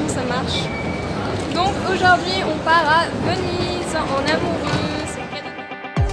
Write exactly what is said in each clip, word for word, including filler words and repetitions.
ça marche. Donc aujourd'hui on part à Venise en amoureux. C'est le cadeau.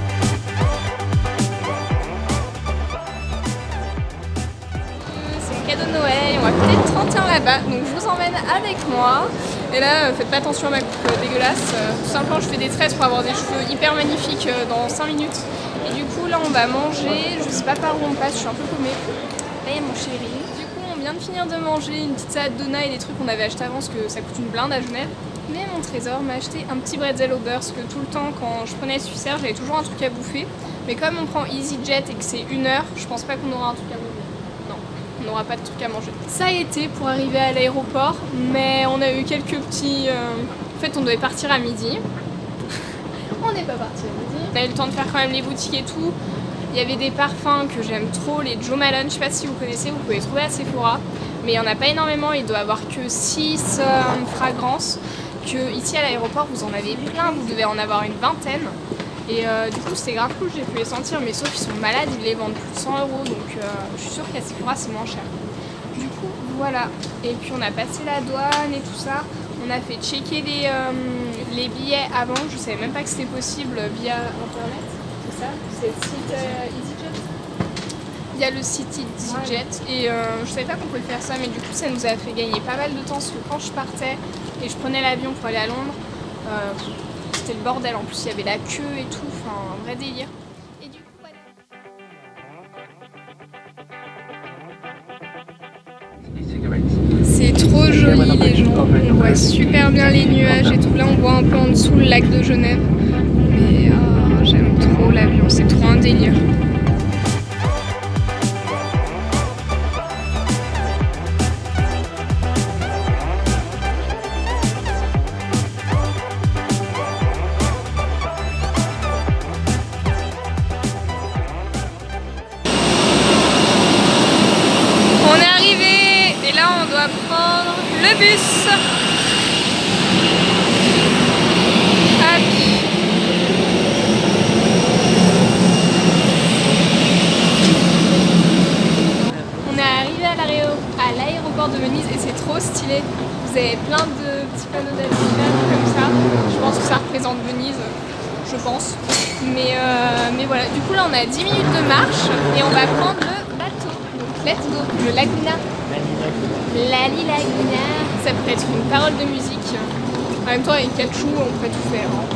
C'est le cadeau de Noël, on va fêter le trente et un là-bas, donc je vous emmène avec moi. Et là, faites pas attention à ma coupe dégueulasse, tout simplement je fais des tresses pour avoir des cheveux hyper magnifiques dans cinq minutes. Et du coup là on va manger, je sais pas par où on passe, je suis un peu paumée. Là il y a mon chéri. Du coup on vient de finir de manger une petite salade Donna et des trucs qu'on avait acheté avant parce que ça coûte une blinde à Genève. Mais mon trésor m'a acheté un petit bretzel au beurre parce que tout le temps quand je prenais Swissair j'avais toujours un truc à bouffer. Mais comme on prend EasyJet et que c'est une heure, je pense pas qu'on aura un truc à manger. Non, on n'aura pas de truc à manger. Ça a été pour arriver à l'aéroport, mais on a eu quelques petits... Euh... En fait on devait partir à midi. On n'est pas parti à midi. On a eu le temps de faire quand même les boutiques et tout. Il y avait des parfums que j'aime trop, les Jo Malone, je sais pas si vous connaissez, vous pouvez les trouver à Sephora. Mais il n'y en a pas énormément, il doit y avoir que six euh, fragrances. Que ici à l'aéroport vous en avez plein, vous devez en avoir une vingtaine. Et euh, du coup c'était grave cool, j'ai pu les sentir, mais sauf qu'ils sont malades, ils les vendent plus de cent euros. Donc euh, je suis sûre qu'à Sephora c'est moins cher. Du coup voilà, et puis on a passé la douane et tout ça. On a fait checker les, euh, les billets avant, je savais même pas que c'était possible via internet, c'est ça? C'est le site euh, EasyJet? Via le site EasyJet, ouais. Et euh, je savais pas qu'on pouvait faire ça, mais du coup ça nous a fait gagner pas mal de temps parce que quand je partais et je prenais l'avion pour aller à Londres, euh, c'était le bordel, en plus il y avait la queue et tout, enfin un vrai délire. Et du coup, voilà. C'est trop joli les gens, on voit super bien les nuages et tout. Là on voit un peu en dessous le lac de Genève. Mais oh, j'aime trop l'avion, c'est trop un délire. On est arrivé et là on doit prendre le bus. Hop. On est arrivé à l'aéroport de Venise et c'est trop stylé. Vous avez plein de petits panneaux d'affichage comme ça. Je pense que ça représente Venise, je pense. Mais, euh, mais voilà, du coup là on a dix minutes de marche et on va prendre le bateau. Donc let's go, le Laguna. Lali Laguna. Ça pourrait être une parole de musique. En même temps avec Kachou on pourrait tout faire. Hein.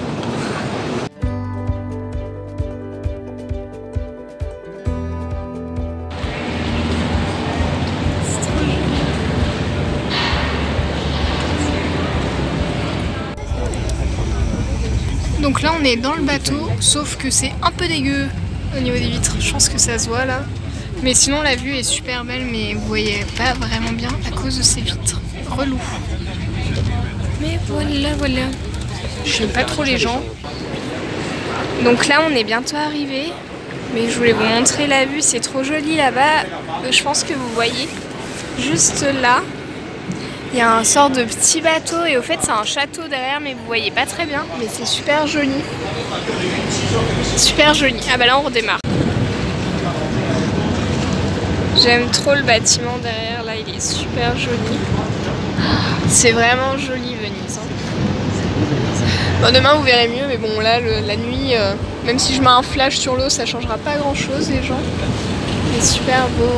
Donc là on est dans le bateau, sauf que c'est un peu dégueu au niveau des vitres, je pense que ça se voit là. Mais sinon la vue est super belle, mais vous voyez pas vraiment bien à cause de ces vitres. Relou. Mais voilà, voilà. Je n'aime pas trop les gens. Donc là on est bientôt arrivé, mais je voulais vous montrer la vue, c'est trop joli là-bas. Je pense que vous voyez, juste là. Il y a un sort de petit bateau et au fait c'est un château derrière mais vous voyez pas très bien, mais c'est super joli. Super joli. Ah bah là on redémarre. J'aime trop le bâtiment derrière, là il est super joli. C'est vraiment joli Venise. Hein. Bon, demain vous verrez mieux, mais bon là le, la nuit, euh, même si je mets un flash sur l'eau ça changera pas grand chose les gens. C'est super beau.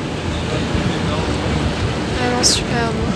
Vraiment super beau.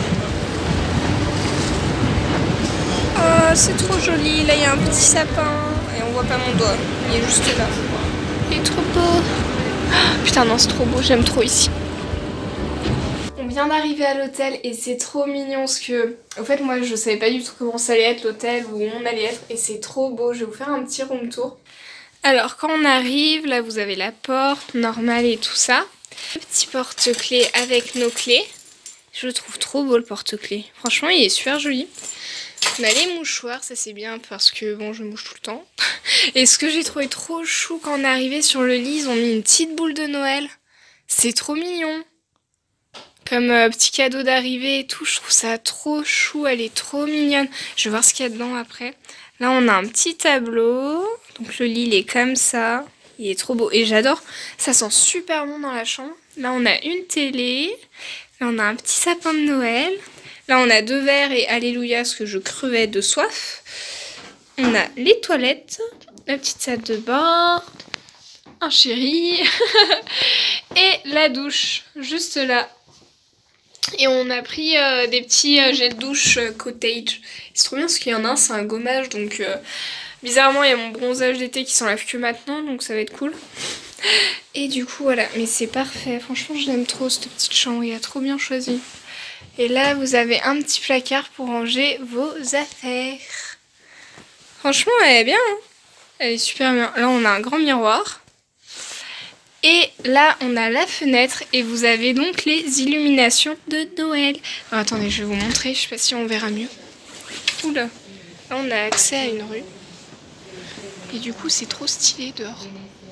Oh, c'est trop joli, là il y a un petit sapin et on voit pas mon doigt, il est juste là. Il est trop beau. Oh, putain non c'est trop beau, j'aime trop ici. On vient d'arriver à l'hôtel et c'est trop mignon parce que au fait moi je savais pas du tout comment ça allait être l'hôtel, où on allait être, et c'est trop beau. Je vais vous faire un petit room tour. Alors quand on arrive, là vous avez la porte normale et tout ça. Le petit porte-clés avec nos clés. Je le trouve trop beau le porte-clés. Franchement il est super joli. On a les mouchoirs, ça c'est bien parce que bon je mouche tout le temps. Et ce que j'ai trouvé trop chou quand on est arrivé sur le lit, ils ont mis une petite boule de Noël. C'est trop mignon. Comme euh, petit cadeau d'arrivée et tout, je trouve ça trop chou, elle est trop mignonne. Je vais voir ce qu'il y a dedans après. Là on a un petit tableau, donc le lit il est comme ça. Il est trop beau et j'adore, ça sent super bon dans la chambre. Là on a une télé, là on a un petit sapin de Noël. Là, on a deux verres et alléluia, parce que je crevais de soif. On a les toilettes, la petite salle de bain, un chéri et la douche, juste là. Et on a pris euh, des petits euh, gels douche euh, cottage. C'est trop bien parce qu'il y en a un, c'est un gommage, donc euh, bizarrement il y a mon bronzage d'été qui s'enlève que maintenant, donc ça va être cool. Et du coup voilà, mais c'est parfait, franchement je l'aime trop cette petite chambre, il a trop bien choisi. Et là vous avez un petit placard pour ranger vos affaires. Franchement elle est bien, hein, elle est super bien. Là on a un grand miroir. Et là on a la fenêtre et vous avez donc les illuminations de Noël. Alors attendez, je vais vous montrer, je sais pas si on verra mieux. Oula, là on a accès à une rue. Et du coup c'est trop stylé dehors.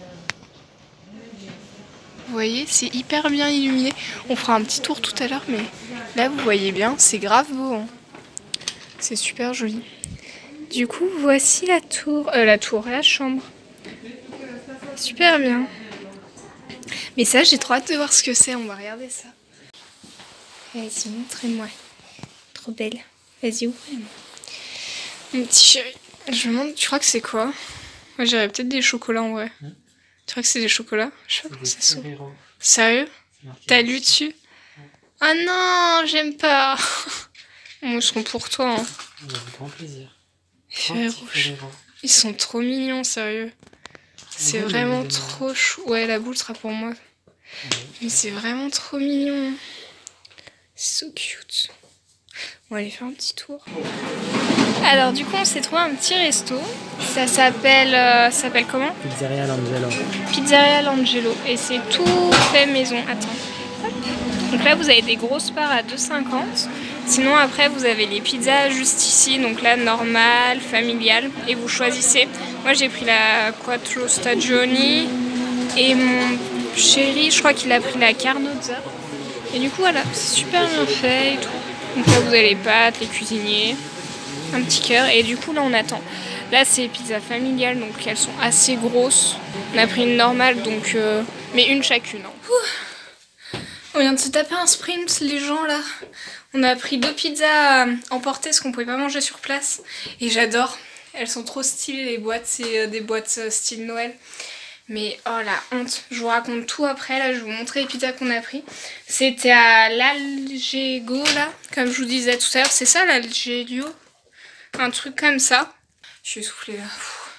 Vous voyez, c'est hyper bien illuminé. On fera un petit tour tout à l'heure, mais là vous voyez bien, c'est grave beau. Hein. C'est super joli. Du coup, voici la tour, euh, la tour, la chambre. Super bien. Mais ça, j'ai trop hâte de voir ce que c'est. On va regarder ça. Vas-y, montrez-moi. Trop belle. Vas-y, ouvrez-moi. Mon petit chéri. Je me demande, tu crois que c'est quoi? Moi, j'irais peut-être des chocolats en vrai. Mmh. Tu crois que c'est des chocolats? Je sais pas comment ça s'ouvre. Sérieux? T'as lu dessus? Ah non, j'aime pas. Moi, ils seront pour toi. Hein. Avec grand plaisir. Rouge. Ils sont trop mignons, sérieux. C'est vraiment trop chou. Ouais, la boule sera pour moi. Ouais. Mais c'est vraiment trop mignon. C'est so cute. On va aller faire un petit tour. Alors du coup, on s'est trouvé un petit resto. Ça s'appelle euh, ça s'appelle comment? Pizzeria L'Angelo. Pizzeria L'Angelo. Et c'est tout fait maison. Attends. Hop. Donc là, vous avez des grosses parts à deux cinquante. Sinon, après, vous avez les pizzas juste ici. Donc là, normale, familiale. Et vous choisissez. Moi, j'ai pris la Quattro Stagioni. Et mon chéri, je crois qu'il a pris la Carnozza. Et du coup, voilà, c'est super bien fait et tout. Donc là, vous avez les pâtes, les cuisiniers. Un petit cœur. Et du coup, là, on attend. Là, c'est pizza familiale. Donc, elles sont assez grosses. On a pris une normale, donc... Euh, mais une chacune. Hein. On vient de se taper un sprint, les gens, là. On a pris deux pizzas emportées parce qu'on pouvait pas manger sur place. Et j'adore. Elles sont trop stylées, les boîtes. C'est des boîtes style Noël. Mais oh la honte. Je vous raconte tout après. Là, je vais vous montrer les pizzas qu'on a pris. C'était à l'Algego, là. Comme je vous disais tout à l'heure. C'est ça, l'Algego? Un truc comme ça. Je suis essoufflée, là.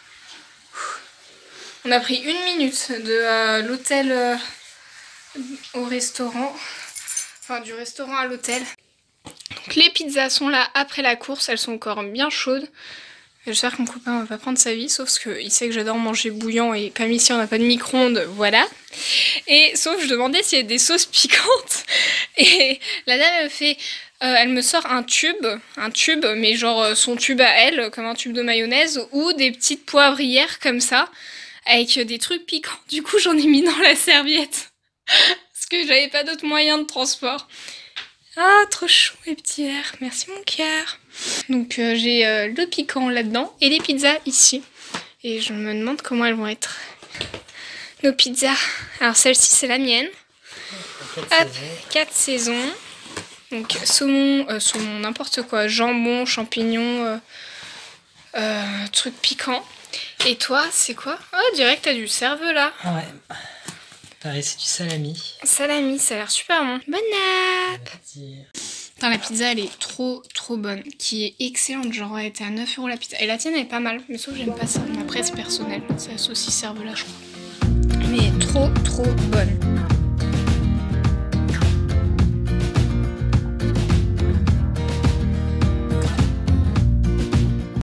On a pris une minute de euh, l'hôtel euh, au restaurant. Enfin, du restaurant à l'hôtel. Donc les pizzas sont là après la course, elles sont encore bien chaudes. J'espère que mon copain va pas prendre sa vie, sauf qu'il sait que j'adore manger bouillant et comme ici on n'a pas de micro-ondes, voilà. Et sauf je demandais s'il y a des sauces piquantes et la dame me fait, euh, elle me sort un tube, un tube, mais genre son tube à elle, comme un tube de mayonnaise, ou des petites poivrières comme ça, avec des trucs piquants. Du coup j'en ai mis dans la serviette, parce que j'avais pas d'autre moyen de transport. Ah, trop chou les petits verres, merci mon cœur. Donc euh, j'ai euh, le piquant là-dedans et les pizzas ici. Et je me demande comment elles vont être. Nos pizzas. Alors celle-ci c'est la mienne. Hop, quatre saisons. Donc saumon, euh, saumon, n'importe quoi, jambon, champignons, euh, euh, truc piquant. Et toi, c'est quoi? Oh, direct t'as du cervelas. Ah ouais. Pareil, c'est du salami. Salami, ça a l'air super bon. Bon app. Putain, la pizza, elle est trop, trop bonne. Qui est excellente. Genre, elle était à neuf euros la pizza. Et la tienne, elle est pas mal. Mais sauf que j'aime pas ça. Mais après, c'est personnel. C'est la saucisse cervelas, je crois. Mais trop, trop bonne.